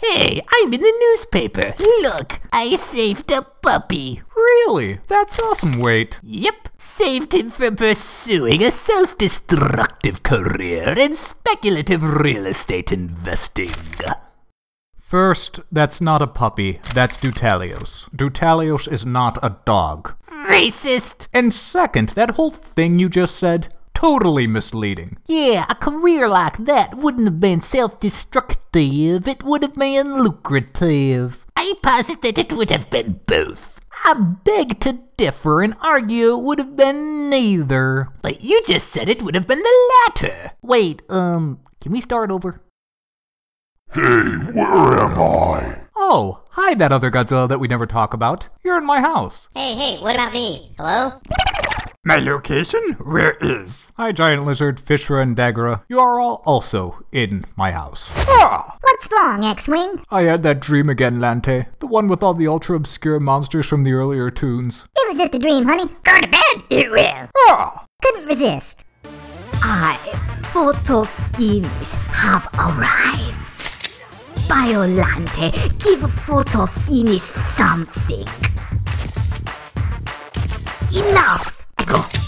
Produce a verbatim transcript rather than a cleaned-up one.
Hey, I'm in the newspaper. Look, I saved a puppy. Really? That's awesome. Wait. Yep, saved him from pursuing a self-destructive career in speculative real estate investing. First, that's not a puppy. That's Dutalios. Dutalios is not a dog. Racist! And second, that whole thing you just said, totally misleading. Yeah, a career like that wouldn't have been self-destructive, it would have been lucrative. I posit that it would have been both. I beg to differ and argue it would have been neither. But you just said it would have been the latter. Wait, um, can we start over? Hey, where am I? Oh, hi that other Godzilla that we never talk about. You're in my house. Hey, hey, what about me? Hello? My location? Where is? Hi Giant Lizard, Fishra, and Dagora. You are all also in my house. Oh! What's wrong, X-Wing? I had that dream again, Lante. The one with all the ultra-obscure monsters from the earlier tunes. It was just a dream, honey. Go to bed, it will. Oh! Couldn't resist. I, Photo Finish, have arrived. Biolante, give Photo Finish something. Enough! I go.